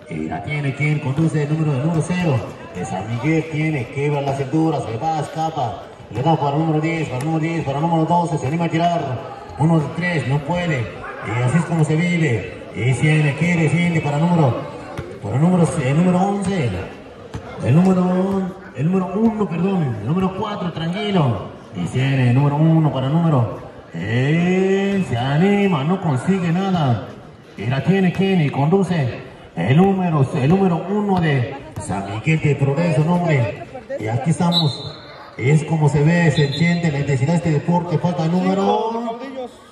Y la tiene quien conduce el número 0. De San Miguel tiene, quebra la cintura, se va, escapa. Le da para el número 10, para el número 10, para el número 12, se anima a tirar. 1 de 3, no puede. Y así es como se vive. Y siente, quiere, siente para el número 11. El número 1, perdón. El número 4, tranquilo. Y tiene el número 1 para el número. Se anima, no consigue nada. Y la tiene quien y conduce el número 1 de San Miguel de Progreso, nombre. Y aquí estamos. Es como se ve, se siente la intensidad de este deporte. Falta el número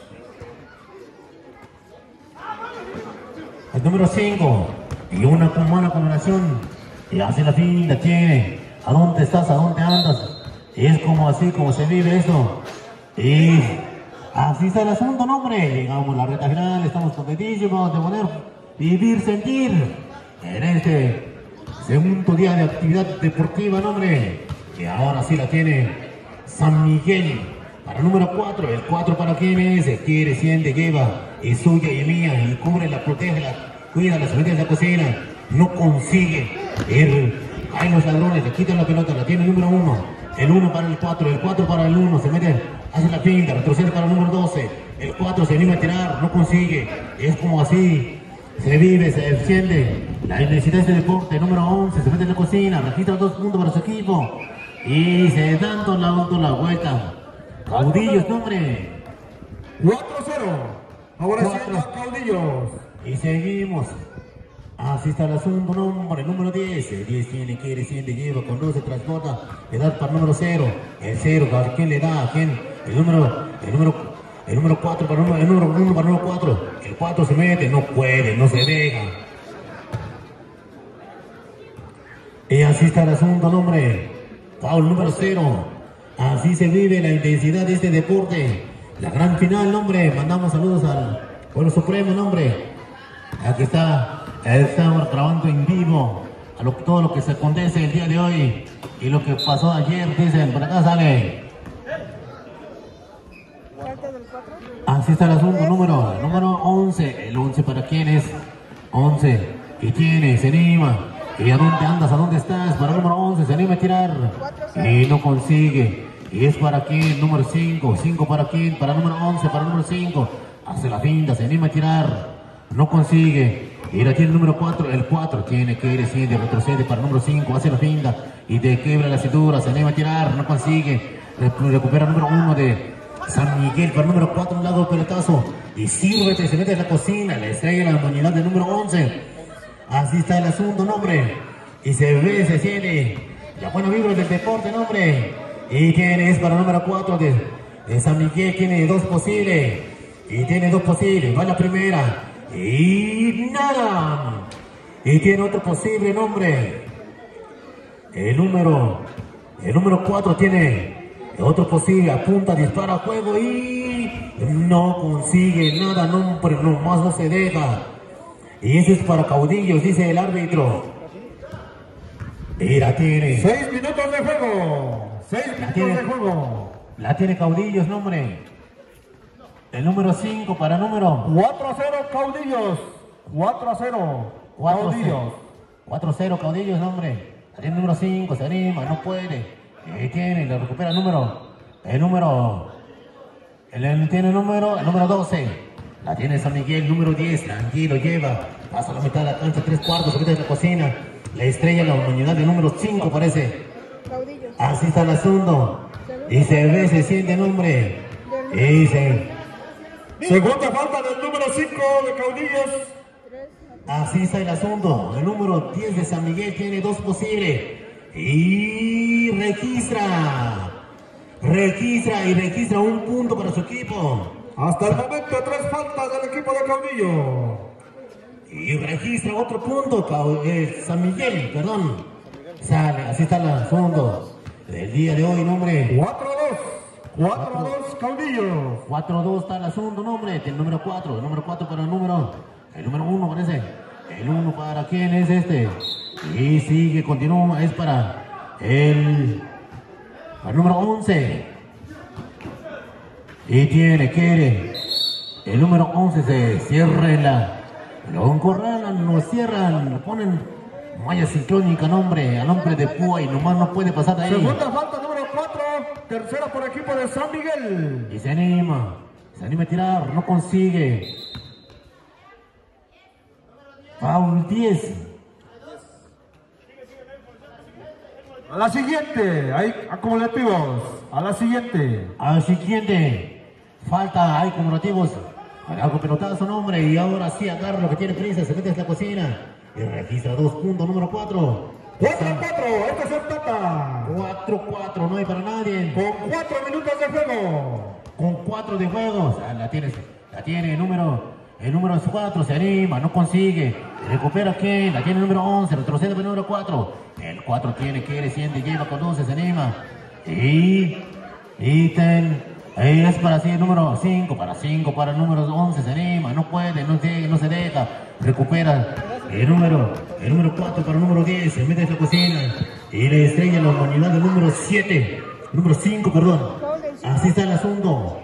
5. Y una mala combinación. Y hace la fin, la tiene. ¿A dónde estás? ¿A dónde andas? Y es como así, como se vive eso. Y así está el asunto, nombre. Llegamos a la recta final, estamos contentísimos de poder vivir, sentir en este segundo día de actividad deportiva, nombre. Y ahora sí la tiene San Miguel para el número 4. El 4 para quien es, se quiere, siente, lleva, es suya y mía, y cubre, la protege, la cuida, la mete de la cocina. No consigue hay los ladrones, le quitan la pelota, la tiene el número 1. El 1 para el 4, el 4 para el 1, se mete, hace la pinta, retrocede para el número 12. El 4 se anima a tirar, no consigue. Es como así, se vive, se enciende la intensidad de este deporte. El número 11 se mete en la cocina, registra 2 puntos para su equipo. Y se dan la vuelta. Caudillos, nombre. 4-0. Ahora sí, Caudillos. Y seguimos. Así está el asunto, nombre. El número 10. El 10 tiene, quiere, siente, lleva, conduce, transporta. Le da para el número 0. El 0, ¿a quién le da? ¿A quién? El número 4 para el número 1 para el número 4. El 4 se mete, no puede, no se deja. Y así está el asunto, nombre. Foul número 0. Así se vive la intensidad de este deporte. La gran final, nombre. Mandamos saludos al pueblo supremo, nombre. Aquí estamos grabando en vivo todo lo que se acontece el día de hoy y lo que pasó ayer. Dicen, por acá sale. Así está el asunto, número 11. El 11 para quién es 11. Y tiene, se anima. ¿Y a dónde andas? ¿A dónde estás? Para el número 11, se anima a tirar. Y no consigue. Y es para quién, número 5. 5 para quién, para el número 11, para el número 5. Hace la finta, se anima a tirar. No consigue. Y la tiene el número 4. El 4 tiene que ir, siente, retrocede para el número 5. Hace la finta y te quiebra la cintura. Se anima a tirar, no consigue. Recupera el número 1 de San Miguel para el número 4. Un lado pelotazo. Y sírvete, se mete en la cocina. Le estrella la humanidad del número 11. Así está el asunto, nombre. Y se ve, se siente la buena vibra del deporte, nombre. Y tiene es para el número 4 de San Miguel. Tiene 2 posibles. Y tiene 2 posibles. Va la primera. Y nada. Y tiene otro posible, nombre. El número 4 tiene otro posible. Apunta, dispara a juego y no consigue nada, nombre. Nomás no se deja. Y eso es para Caudillos, dice el árbitro. Y la tiene. 6 minutos de juego. 6 minutos de juego. La tiene Caudillos, nombre. El número 5 para número 4-0 Caudillos. 4-0 Caudillos. 4-0 Caudillos, nombre. La tiene el número 5, se anima, no puede. Y tiene, le recupera el número 12. La tiene San Miguel, número 10, tranquilo, lleva, pasa la mitad de la cancha, 3/4, se mete en la cocina, la estrella la humanidad del número 5 parece. Así está el asunto, y se ve, se siente el nombre, y segunda falta del número 5 de Caudillos. Así está el asunto, el número 10 de San Miguel tiene 2 posibles, y registra un punto para su equipo. Hasta el momento 3 faltas del equipo de Caudillo. Y registra otro punto, San Miguel, perdón. Sale, así está el asunto del día de hoy, nombre. 4-2 Caudillo. 4-2 está el asunto, nombre. El número 4. El número 4 para el número 1 parece. El 1 para quién es este. Y sigue, continúa. Es para el número 11. Y quiere. El número 11 se cierra Lo encorralan, lo cierran, lo ponen malla sincrónica, nombre, al hombre de púa y nomás no puede pasar de ahí. Segunda falta, número 4. Tercera por equipo de San Miguel. Y se anima a tirar, no consigue. Foul 10. A la siguiente, hay acumulativos. A la siguiente. Al siguiente, falta, hay acumulativos. Hago pelotazo, nombre, y ahora sí agarra lo que tiene prisa, se mete en la cocina y registra 2 puntos, número 4. 4-4, esto se empata. 4-4, no hay para nadie. Con 4 minutos de juego. Con 4 de juegos, la tiene el número 4, se anima, no consigue, recupera aquí, la tiene el número 11, retrocede el número 4, el 4 quiere, siente, lleva, conduce, se anima, y es para sí el número 5, para el número 11, se anima, no puede, no se deja, recupera el número 4 para el número 10, se mete en la cocina, y le estrella la humanidad del número 5, perdón, así está el asunto.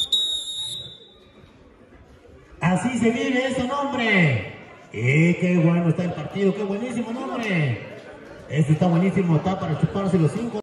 Así se vive eso, nombre. Qué bueno está el partido, qué buenísimo, nombre. Esto está buenísimo, está para chuparse los 5.